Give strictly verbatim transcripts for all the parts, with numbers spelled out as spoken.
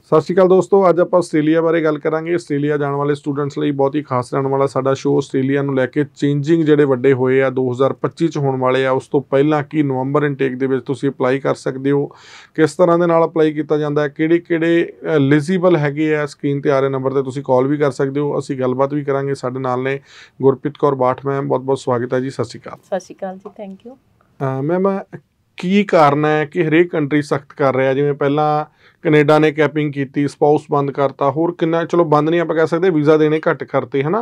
सत श्री अकाल दोस्तों, अज आप आस्ट्रेलिया बारे गल करांगे। आस्ट्रेलिया जाने वाले स्टूडेंट्स लिए बहुत ही खास रहने वाला साडा शो आस्ट्रेलिया नूं लैके चेंजिंग जिहड़े वड्डे होए आ दो हज़ार पच्ची च होने वाले आ। उस तो पहलां कि नवंबर इनटेक दे विच तुसीं अपलाई कर सकदे हो, किस तरह दे नाल अपलाई कीता जांदा है, किहड़े किहड़े एलिजिबल हैगे आ। स्क्रीन ते आ रहे नंबर ते तुसीं कॉल भी कर सकदे हो, असीं गलबात भी करांगे। साडे नाल ने गुरप्रीत कौर बाठ मैम, बहुत बहुत स्वागत है जी। सत श्री अकाल। सत श्री अकाल जी, थैंक यू। मैम, की कारण है कि हरेक कंट्री सख्त कर रहा, जिवें पहला कनेडा ने कैपिंग की, स्पाउस बंद करता, होर किन्ना चलो बंद नहीं आप कह सकते, वीज़ा देने घट करते है ना।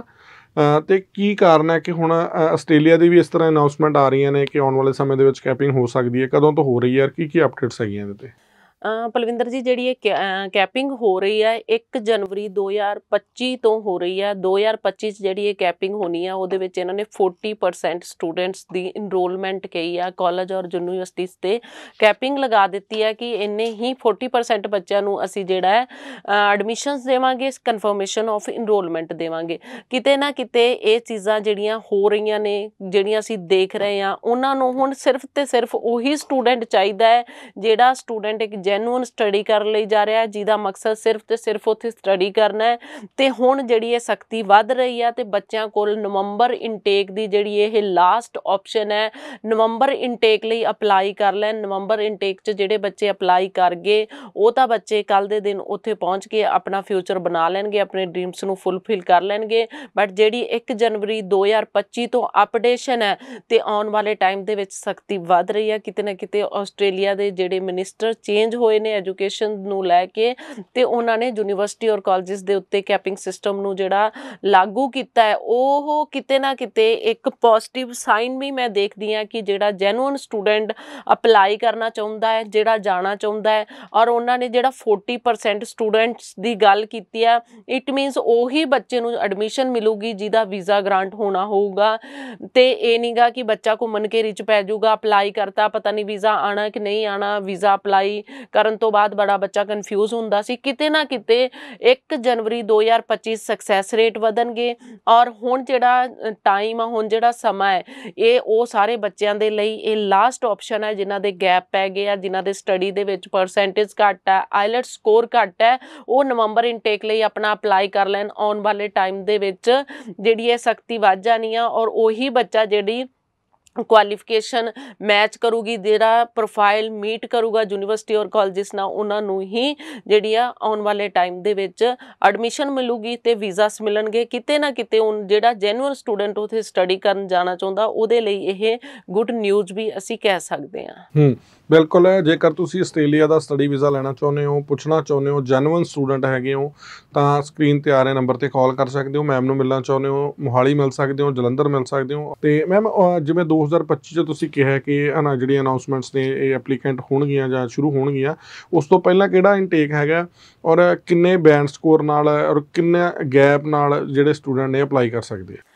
तो की कारण है कि हुण आस्ट्रेलिया की भी इस तरह अनाउंसमेंट आ रही ने कि आने वाले समय दे विच कैपिंग हो सकती है, कदों तो हो रही है, की की अपडेट्स हैगियां इहदे ते? पलविंदर जी, जी कैपिंग हो रही है एक जनवरी दो हज़ार पच्ची तो हो रही है। दो हज़ार पच्ची जी कैपिंग होनी है, वो इन्होंने फोर्टी परसेंट स्टूडेंट्स की इनरोलमेंट कही है कॉलेज और यूनीवर्सिटीज़ से कैपिंग लगा दी है कि इन्ने ही फोर्टी परसेंट बच्चों असी जोड़ा है एडमिशनस देवांगे, कन्फर्मेशन ऑफ इनरोलमेंट देवांगे। किते ना किते ये चीज़ां जिहड़ियां हो रही ने, जिहड़ियां असी देख रहे हैं, उन्होंने हुण सिर्फ तो सिर्फ उही स्टूडेंट चाहिए है जिहड़ा स्टूडेंट एक जैनुअन स्टडी कर ली जा रहा है, जिहदा मकसद सिर्फ तो सिर्फ उत्थे स्टडी करना है। तो हुण जिहड़ी सख्ती वध रही है, तो बच्चों को नवंबर इनटेक की जिहड़ी ये लास्ट ऑप्शन है, नवंबर इनटेक लई अपलाई कर लैन। नवंबर इनटेक च जिहड़े बच्चे अपलाई कर गए वो तो बच्चे कल दे दिन उत्थे पहुँच के अपना फ्यूचर बना लैणगे, अपने ड्रीम्स नूं फुलफिल कर लैणगे। बट जिहड़ी एक जनवरी दो हज़ार पच्ची तो अपडेशन है, तो आने वाले टाइम दे विच सख्ती वध रही है। किते ना किते आस्ट्रेलिया के जिहड़े मिनिस्टर चेंज होए ने एजुकेशन नूं लैके, ते उन्होंने यूनीवर्सिटी और कॉलेजिस दे उत्ते कैपिंग सिस्टम नूं जिहड़ा लागू किया है, वो किते ना किते एक पॉजिटिव साइन भी मैं देखती हाँ कि जिहड़ा जैनुअन स्टूडेंट अपलाई करना चाहुंदा है, जिहड़ा जाना चाहुंदा है, और उन्होंने जिहड़ा फोर्टी परसेंट स्टूडेंट्स की गल की है, इट मीनस उही बच्चे नूं एडमिशन मिलूगी जिहदा वीज़ा ग्रांट होना होगा। तो ये नहीं गा कि बच्चा घूमन के रिच पै जाऊगा, अपलाई करता पता नहीं वीज़ा आना कि नहीं आना, वीज़ा अपलाई करन तो बाद बड़ा बच्चा कन्फ्यूज हुंदा सी। किते ना किते एक जनवरी दो हज़ार पच्ची सक्सैस रेट वधणगे, और हुण जिहड़ा टाइम आ, हुण जिहड़ा समा है, ये वो सारे बच्चों के लिए ये लास्ट ऑप्शन है जिन्हां दे गैप पै गए आ, जिन्हां they study they which percentage घट है, आईलैट स्कोर घट है, वो नवंबर इनटेक लिए अपना अपलाई कर लैन। आने वाले टाइम दे विच जिहड़ी ये सख्ती वध जानी आ, और उही बच्चा जिहड़ी क्वालिफिकेशन मैच करूगी, जिहड़ा प्रोफाइल मीट करूगा यूनीवर्सिटी और कॉलेजिस ना, उन्होंने ही जिहड़ी आ आने वाले टाइम दे विच एडमिशन मिलूगी ते वीज़ास मिलणगे। किते ना किते उन जिहड़ा जैनुअन स्टूडेंट उत्थे स्टडी करन जाना चाहुंदा, उहदे लई यह गुड न्यूज़ भी असी कह सकते हैं। हूँ बिल्कुल है। जेकर तुसीं आस्ट्रेलिया का स्टडी वीज़ा लेना चाहुंदे हो, पुछना चाहुंदे हो, जैनुअन स्टूडेंट हैगे हो, तो स्क्रीन ते आ रहे नंबर ते कॉल कर सकते हो। मैम नूं मिलना चाहुंदे हो, मोहाली मिल सकते हो, जलंधर मिल सकते हो। तो मैम जिवें दो हज़ार पच्ची च तुसीं कहा कि है ना जिहड़ियां अनाउंसमेंट्स ने ये एप्लीकेंट होणगियां जां शुरू होणगियां, उस तो पहलां किहड़ा इनटेक हैगा और किन्ने बैंड स्कोर नाल और किन्ने गैप नाल जिहड़े स्टूडेंट ने अपलाई कर सकदे आ?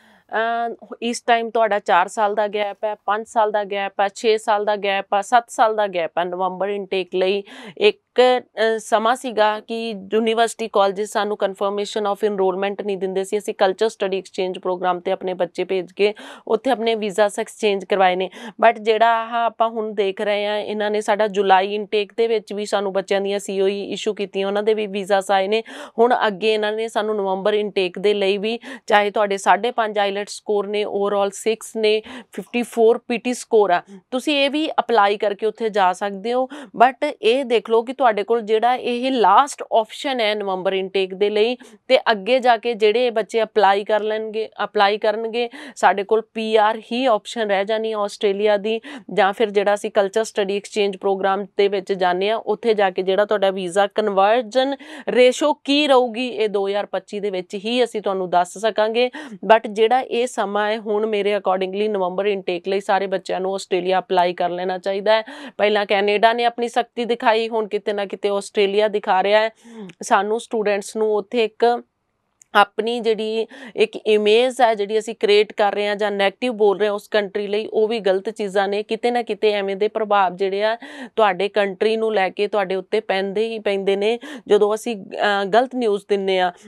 इस टाइम तुहाडा चार साल का गैप है, पाँच साल का गैप है, छे साल का गैप है, सत्त साल का गैप है। नवंबर इनटेक लई एक समा सीगा कि यूनीवर्सिटी कॉलेजिस सानू कन्फर्मेशन ऑफ इनरोलमेंट नहीं दिंदे सी। असीं कल्चर स्टडी एक्सचेंज प्रोग्राम ते अपने बच्चे भेज के उत्थे अपने वीज़ा एक्सचेंज करवाए ने। बट जिहड़ा आह आपां हुण देख रहे हैं, इन्हां ने साडा जुलाई इनटेक दे विच भी सानू बच्चों दीयां सी ओ ई इशू कीतियां, उन्हां दे भी वीज़ास आए ने। हुण अगे इन्हां ने सानू नवंबर इनटेक दे लई भी, चाहे तुहाडे साढ़े पंज आईलैट स्कोर ने, ओवरऑल सिक्स ने, fifty four P T score आ, तुसीं ये भी अपलाई करके उत्थे जा सकते हो। बट ये देख लो कि तुहाडे कोल जिहड़ा ये लास्ट ऑप्शन है नवंबर इनटेक दे लई, ते अगे जाके जिहड़े बच्चे अपलाई कर लैणगे अपलाई करनगे, साडे कोल पी आर ही ऑप्शन रह जानी आस्ट्रेलिया दी, जां फिर जिहड़ा असीं कल्चर स्टडी एक्सचेंज प्रोग्राम दे विच जाने आ, उत्थे जाके जिहड़ा तुहाडा वीज़ा कन्वर्जन रेशो की रहूगी, ये दो हज़ार पच्ची दे विच ही असीं तुहानूं दस सकांगे। बट जिहड़ा ये समा है हुण मेरे अकॉर्डिंगली नवंबर इनटेक लई सारे बच्चों नूं आस्ट्रेलिया अपलाई कर लेना चाहिए है। पहला कैनेडा ने अपनी सख्ती दिखाई, हुण किते ना किते आस्ट्रेलिया दिखा रहा है। सानू स्टूडेंट्स नूं उत्थे एक ਆਪਣੀ ਜਿਹੜੀ ਇੱਕ ਇਮੇਜ ਹੈ ਜਿਹੜੀ ਅਸੀਂ ਕ੍ਰੀਏਟ ਕਰ ਰਹੇ ਹਾਂ ਜਾਂ ਨੈਗੇਟਿਵ ਬੋਲ ਰਹੇ ਹਾਂ ਉਸ ਕੰਟਰੀ ਲਈ, ਉਹ ਵੀ ਗਲਤ ਚੀਜ਼ਾਂ ਨੇ। ਕਿਤੇ ਨਾ ਕਿਤੇ ਐਵੇਂ ਦੇ ਪ੍ਰਭਾਵ ਜਿਹੜੇ ਆ ਤੁਹਾਡੇ ਕੰਟਰੀ ਨੂੰ ਲੈ ਕੇ ਤੁਹਾਡੇ ਉੱਤੇ ਪੈਂਦੇ ਹੀ ਪੈਂਦੇ ਨੇ ਜਦੋਂ ਅਸੀਂ ਗਲਤ ਨਿਊਜ਼ ਦਿੰਦੇ ਆ।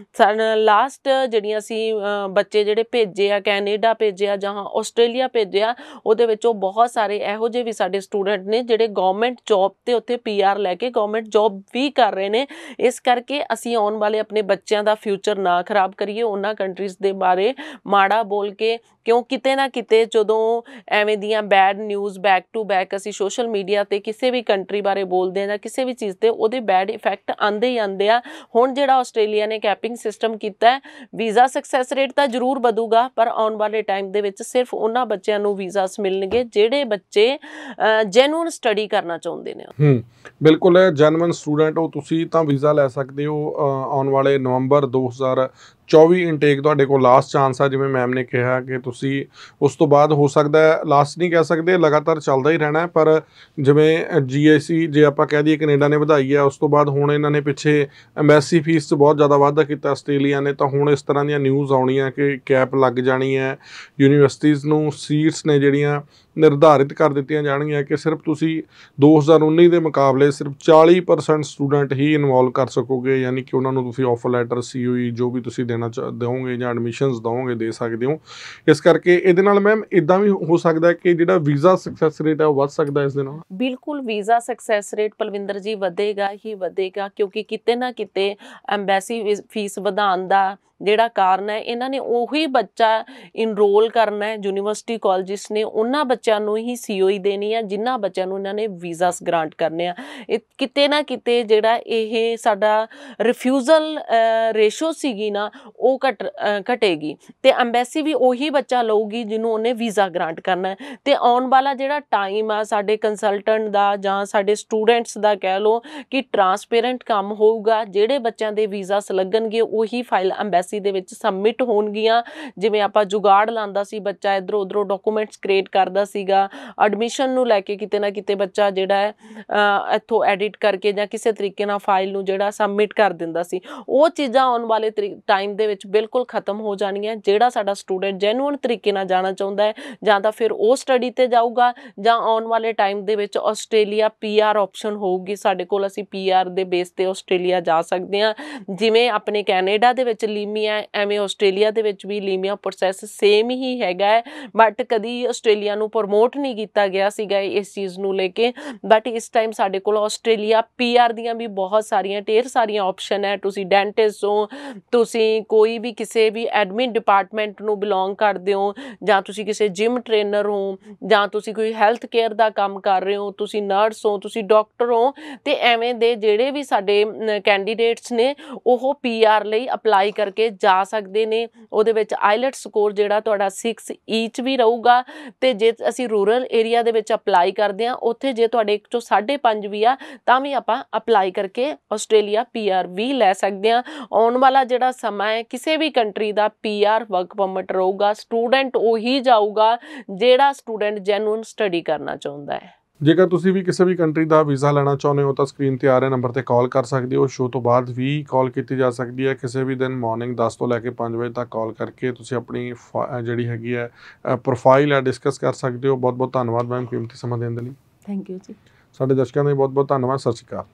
ਲਾਸਟ ਜਿਹੜੀਆਂ ਅਸੀਂ ਬੱਚੇ ਜਿਹੜੇ ਭੇਜੇ ਆ, ਕੈਨੇਡਾ ਭੇਜਿਆ ਜਾਂ ਆਸਟ੍ਰੇਲੀਆ ਭੇਜਿਆ, ਉਹਦੇ ਵਿੱਚੋਂ ਬਹੁਤ ਸਾਰੇ ਇਹੋ ਜਿਹੇ ਵੀ ਸਾਡੇ ਸਟੂਡੈਂਟ ਨੇ ਜਿਹੜੇ ਗਵਰਨਮੈਂਟ ਜੌਬ ਤੇ ਉੱਥੇ ਪੀ ਆਰ ਲੈ ਕੇ ਗਵਰਨਮੈਂਟ ਜੌਬ ਵੀ ਕਰ ਰਹੇ ਨੇ। ਇਸ ਕਰਕੇ ਅਸੀਂ ਆਉਣ ਵਾਲੇ ਆਪਣੇ ਬੱਚਿਆਂ ਦਾ ਫਿਊਚਰ ਨਾ ਖਰਾਬ ਕਰੀਏ ਉਹਨਾਂ ਕੰਟਰੀਜ਼ ਦੇ ਬਾਰੇ ਮਾੜਾ ਬੋਲ ਕੇ, ਕਿਉਂ ਕਿਤੇ ਨਾ ਕਿਤੇ ਜਦੋਂ ਐਵੇਂ ਦੀਆਂ bad news back to back ਅਸੀਂ ਸੋਸ਼ਲ ਮੀਡੀਆ ਤੇ ਕਿਸੇ ਵੀ ਕੰਟਰੀ ਬਾਰੇ ਬੋਲਦੇ ਹਾਂ ਜਾਂ ਕਿਸੇ ਵੀ ਚੀਜ਼ ਤੇ, ਉਹਦੇ ਬੈਡ ਇਫੈਕਟ ਆਉਂਦੇ ਹੀ ਆਉਂਦੇ ਆ। ਹੁਣ ਜਿਹੜਾ ਆਸਟ੍ਰੇਲੀਆ ਨੇ ਕੈਪਿੰਗ ਸਿਸਟਮ ਕੀਤਾ ਹੈ, ਵੀਜ਼ਾ ਸਕਸੈਸ ਰੇਟ ਤਾਂ ਜ਼ਰੂਰ ਵਧੂਗਾ, ਪਰ ਆਉਣ ਵਾਲੇ ਟਾਈਮ ਦੇ ਵਿੱਚ ਸਿਰਫ ਉਹਨਾਂ ਬੱਚਿਆਂ ਨੂੰ ਵੀਜ਼ਾਸ ਮਿਲਣਗੇ ਜਿਹੜੇ ਬੱਚੇ ਜੈਨੂਅਨ ਸਟੱਡੀ ਕਰਨਾ ਚਾਹੁੰਦੇ ਨੇ। ਹੂੰ ਬਿਲਕੁਲ ਹੈ, ਜੈਨੂਅਨ ਸਟੂਡੈਂਟ ਹੋ ਤੁਸੀਂ ਤਾਂ ਵੀਜ਼ਾ ਲੈ ਸਕਦੇ ਹੋ। ਆਉਣ ਵਾਲੇ ਨਵੰਬਰ ਦੋ ਹਜ਼ਾਰ ਚੌਵੀ ਇਨਟੇਕ ਤੁਹਾਡੇ ਕੋਲ ਲਾਸਟ ਚਾਂਸ ਆ, ਜਿਵੇਂ ਮੈਮ ਨੇ ਕਿਹਾ ਕਿ ਤੁਸੀਂ ਉਸ ਤੋਂ ਬਾਅਦ ਹੋ ਸਕਦਾ ਹੈ, ਲਾਸਟ ਨਹੀਂ ਕਹਿ ਸਕਦੇ, ਲਗਾਤਾਰ ਚੱਲਦਾ ਹੀ ਰਹਿਣਾ ਹੈ। ਪਰ ਜਿਵੇਂ ਜੀ ਆਈ ਸੀ ਜੇ ਆਪਾਂ ਕਹਿ ਦਈਏ ਕੈਨੇਡਾ ਨੇ ਵਧਾਈ ਹੈ, ਉਸ ਤੋਂ ਬਾਅਦ ਹੁਣ ਇਹਨਾਂ ਨੇ ਪਿੱਛੇ ਐਮਬੈਸੀ ਫੀਸ 'ਚ ਬਹੁਤ ਜ਼ਿਆਦਾ ਵਾਧਾ ਕੀਤਾ ਆਸਟ੍ਰੇਲੀਆ ਨੇ, ਤਾਂ ਹੁਣ ਇਸ ਤਰ੍ਹਾਂ ਦੀਆਂ ਨਿਊਜ਼ ਆਉਣੀਆਂ ਕਿ ਕੈਪ ਲੱਗ ਜਾਣੀ ਹੈ। ਯੂਨੀਵਰਸਿਟੀਜ਼ ਨੂੰ ਸੀਟਸ ਨੇ ਜਿਹੜੀਆਂ ਨਿਰਧਾਰਿਤ ਕਰ ਦਿੱਤੀਆਂ ਜਾਣਗੀਆਂ ਕਿ ਸਿਰਫ ਤੁਸੀਂ ਦੋ ਹਜ਼ਾਰ ਉੱਨੀ ਦੇ ਮੁਕਾਬਲੇ ਸਿਰਫ ਚਾਲੀ ਪਰਸੈਂਟ ਸਟੂਡੈਂਟ ਹੀ ਇਨਵੋਲਵ ਕਰ ਸਕੋਗੇ, ਯਾਨੀ ਕਿ ਉਹਨਾਂ ਨੂੰ ਤੁਸੀਂ ਆਫਰ ਲੈਟਰ ਸੀ ਓ ਈ ਜੋ ਵੀ ਤੁਸੀਂ ਦੇਣਾ ਚਾ ਦਿਓਗੇ ਜਾਂ ਐਡਮਿਸ਼ਨਸ ਦਿਓਗੇ ਦੇ ਸਕਦੇ ਹੋ। ਇਸ ਕਰਕੇ ਇਹਦੇ ਨਾਲ ਮੈਮ ਇੱਦਾਂ ਵੀ ਹੋ ਸਕਦਾ ਕਿ ਜਿਹੜਾ ਵੀਜ਼ਾ ਸਕਸੈਸ ਰੇਟ ਹੈ ਉਹ ਵੱਧ ਸਕਦਾ ਇਸ ਦੇ ਨਾਲ। ਬਿਲਕੁਲ ਵੀਜ਼ਾ ਸਕਸੈਸ ਰੇਟ ਪਲਵਿੰਦਰ ਜੀ ਵਧੇਗਾ ਹੀ ਵਧੇਗਾ, ਕਿਉਂਕਿ ਕਿਤੇ ਨਾ ਕਿਤੇ ਐਮਬੈਸੀ ਫੀਸ ਵਧਾਉਣ ਦਾ ਜਿਹੜਾ ਕਾਰਨ ਹੈ, ਇਹਨਾਂ ਨੇ ਉਹੀ ਬੱਚਾ ਇਨਰੋਲ ਕਰਨਾ ਹੈ ਯੂਨੀਵਰਸਿਟੀ ਕਾਲਜਿਸ ਨੇ, ਉਹਨਾਂ ਬੱਚਿਆਂ ਨੂੰ ਹੀ ਸੀ ਓ ਈ ਦੇਣੀ ਹੈ ਜਿਨ੍ਹਾਂ ਬੱਚਿਆਂ ਨੂੰ ਇਹਨਾਂ ਨੇ ਵੀਜ਼ਾਸ ਗ੍ਰਾਂਟ ਕਰਨੇ ਆ। ਇਹ ਕਿਤੇ ਨਾ ਕਿਤੇ ਜਿਹੜਾ ਇਹ ਸਾਡਾ ਰਿਫਿਊਜ਼ਲ ਰੇਸ਼ੋ ਸੀਗੀ ਨਾ ਉਹ ਘਟ ਘਟੇਗੀ ਅਤੇ ਐਮਬੈਸੀ ਵੀ ਉਹੀ ਬੱਚਾ ਲਊਗੀ ਜਿਹਨੂੰ ਉਹਨੇ ਵੀਜ਼ਾ ਗ੍ਰਾਂਟ ਕਰਨਾ ਹੈ। ਅਤੇ ਆਉਣ ਵਾਲਾ ਜਿਹੜਾ ਟਾਈਮ ਆ ਸਾਡੇ ਕੰਸਲਟੈਂਟ ਦਾ ਜਾਂ ਸਾਡੇ ਸਟੂਡੈਂਟਸ ਦਾ ਕਹਿ ਲਓ ਕਿ ਟਰਾਂਸਪੇਰੈਂਟ ਕੰਮ ਹੋਊਗਾ। ਜਿਹੜੇ ਬੱਚਿਆਂ ਦੇ ਵੀਜ਼ਾਸ ਲੱਗਣਗੇ ਉਹੀ ਫਾਈਲ ਐਮਬੈਸੀ ਦੇ ਵਿੱਚ ਸਬਮਿਟ ਹੋਣਗੀਆਂ। ਜਿਵੇਂ ਆਪਾਂ ਜੁਗਾੜ ਲਾਉਂਦਾ ਸੀ, ਬੱਚਾ ਇੱਧਰੋਂ ਉੱਧਰੋਂ ਡਾਕੂਮੈਂਟਸ ਕ੍ਰੀਏਟ ਕਰਦਾ ਸੀਗਾ, ਐਡਮਿਸ਼ਨ ਨੂੰ ਲੈ ਕੇ ਕਿਤੇ ਨਾ ਕਿਤੇ ਬੱਚਾ ਜਿਹੜਾ ਹੈ ਇੱਥੋਂ ਐਡਿਟ ਕਰਕੇ ਜਾਂ ਕਿਸੇ ਤਰੀਕੇ ਨਾਲ ਫਾਈਲ ਨੂੰ ਜਿਹੜਾ ਸਬਮਿਟ ਕਰ ਦਿੰਦਾ ਸੀ, ਉਹ ਚੀਜ਼ਾਂ ਆਉਣ ਵਾਲੇ ਟਾਈਮ ਦੇ ਵਿੱਚ ਬਿਲਕੁਲ ਖਤਮ ਹੋ ਜਾਣਗੀਆਂ। ਜਿਹੜਾ ਸਾਡਾ ਸਟੂਡੈਂਟ ਜੈਨੂਅਨ ਤਰੀਕੇ ਨਾਲ ਜਾਣਾ ਚਾਹੁੰਦਾ ਹੈ ਜਾਂ ਤਾਂ ਫਿਰ ਉਹ ਸਟੱਡੀ 'ਤੇ ਜਾਊਗਾ ਜਾਂ ਆਉਣ ਵਾਲੇ ਟਾਈਮ ਦੇ ਵਿੱਚ ਆਸਟ੍ਰੇਲੀਆ ਪੀ ਆਰ ਆਪਸ਼ਨ ਹੋਊਗੀ ਸਾਡੇ ਕੋਲ, ਅਸੀਂ ਪੀ ਆਰ ਦੇ ਬੇਸ 'ਤੇ ਆਸਟ੍ਰੇਲੀਆ ਜਾ ਸਕਦੇ ਹਾਂ। ਜਿਵੇਂ ਆਪਣੇ ਕੈਨੇਡਾ ਦੇ ਵਿੱਚ ਲੀਮੀਆ ਐਵੇਂ ਆਸਟ੍ਰੇਲੀਆ ਦੇ ਵਿੱਚ ਵੀ ਲੀਮੀਆ ਪ੍ਰੋਸੈਸ ਸੇਮ ਹੀ ਹੈਗਾ ਹੈ, ਬਟ ਕਦੀ ਆਸਟ੍ਰੇਲੀਆ ਨੂੰ ਪ੍ਰਮੋਟ ਨਹੀਂ ਕੀਤਾ ਗਿਆ ਸੀਗਾ ਇਸ ਚੀਜ਼ ਨੂੰ ਲੈ ਕੇ। ਬਟ ਇਸ ਟਾਈਮ ਸਾਡੇ ਕੋਲ ਆਸਟ੍ਰੇਲੀਆ ਪੀ ਆਰ ਦੀਆਂ ਵੀ ਬਹੁਤ ਸਾਰੀਆਂ ਢੇਰ ਸਾਰੀਆਂ ਆਪਸ਼ਨ ਹੈ। ਤੁਸੀਂ ਡੈਂਟਿਸਟ ਹੋ, ਤੁਸੀਂ ਕੋਈ ਵੀ ਕਿਸੇ ਵੀ ਐਡਮਿਨ ਡਿਪਾਰਟਮੈਂਟ ਨੂੰ ਬਿਲੋਂਗ ਕਰਦੇ ਹੋ, ਜਾਂ ਤੁਸੀਂ ਕਿਸੇ ਜਿਮ ਟ੍ਰੇਨਰ ਹੋ, ਜਾਂ ਤੁਸੀਂ ਕੋਈ ਹੈਲਥ ਕੇਅਰ ਦਾ ਕੰਮ ਕਰ ਰਹੇ ਹੋ, ਤੁਸੀਂ ਨਰਸ ਹੋ, ਤੁਸੀਂ ਡਾਕਟਰ ਹੋ, ਅਤੇ ਐਵੇਂ ਦੇ ਜਿਹੜੇ ਵੀ ਸਾਡੇ ਕੈਂਡੀਡੇਟਸ ਨੇ ਉਹ ਪੀ ਆਰ ਲਈ ਅਪਲਾਈ ਕਰਕੇ ਜਾ ਸਕਦੇ ਨੇ। ਉਹਦੇ ਵਿੱਚ ਆਈਲੈਟ ਸਕੋਰ ਜਿਹੜਾ ਤੁਹਾਡਾ ਸਿਕਸ ਈਚ ਵੀ ਰਹੂਗਾ, ਅਤੇ ਜੇ ਅਸੀਂ ਰੂਰਲ ਏਰੀਆ ਦੇ ਵਿੱਚ ਅਪਲਾਈ ਕਰਦੇ ਹਾਂ ਉੱਥੇ ਜੇ ਤੁਹਾਡੇ ਇੱਕ ਚੋਂ ਸਾਢੇ ਪੰਜ ਵੀ ਆ ਤਾਂ ਵੀ ਆਪਾਂ ਅਪਲਾਈ ਕਰਕੇ ਆਸਟ੍ਰੇਲੀਆ ਪੀ ਆਰ ਵੀ ਲੈ ਸਕਦੇ ਹਾਂ। ਆਉਣ ਵਾਲਾ ਜਿਹੜਾ ਸਮਾਂ ਹੈ ਕਿਸੇ ਵੀ ਕੰਟਰੀ ਦਾ ਪੀ ਆਰ ਵਰਕ ਪਰਮਿਟ ਰਹੂਗਾ, ਸਟੂਡੈਂਟ ਉਹੀ ਜਾਊਗਾ ਜਿਹੜਾ ਸਟੂਡੈਂਟ ਜੈਨੂਅਨ ਸਟੱਡੀ ਕਰਨਾ ਚਾਹੁੰਦਾ ਹੈ। ਜੇਕਰ ਤੁਸੀਂ ਵੀ ਕਿਸੇ ਵੀ ਕੰਟਰੀ ਦਾ ਵੀਜ਼ਾ ਲੈਣਾ ਚਾਹੁੰਦੇ ਹੋ ਤਾਂ ਸਕਰੀਨ 'ਤੇ ਆ ਰਹੇ ਨੰਬਰ 'ਤੇ ਕਾਲ ਕਰ ਸਕਦੇ ਹੋ। ਸ਼ੋਅ ਤੋਂ ਬਾਅਦ ਵੀ ਕਾਲ ਕੀਤੀ ਜਾ ਸਕਦੀ ਹੈ, ਕਿਸੇ ਵੀ ਦਿਨ ਮਾਰਨਿੰਗ ਦਸ ਤੋਂ ਲੈ ਕੇ ਪੰਜ ਵਜੇ ਤੱਕ ਕਾਲ ਕਰਕੇ ਤੁਸੀਂ ਆਪਣੀ ਫਾ ਜਿਹੜੀ ਹੈਗੀ ਹੈ ਪ੍ਰੋਫਾਈਲ ਹੈ ਡਿਸਕਸ ਕਰ ਸਕਦੇ ਹੋ। ਬਹੁਤ ਬਹੁਤ ਧੰਨਵਾਦ ਮੈਮ ਕੀਮਤੀ ਸਮਾਂ ਦੇਣ ਦੇ ਲਈ। ਥੈਂਕ ਯੂ ਜੀ। ਸਾਡੇ ਦਰਸ਼ਕਾਂ ਦਾ ਬਹੁਤ ਬਹੁਤ ਧੰਨਵਾਦ। ਸਤਿ ਸ਼੍ਰੀ ਅਕਾਲ।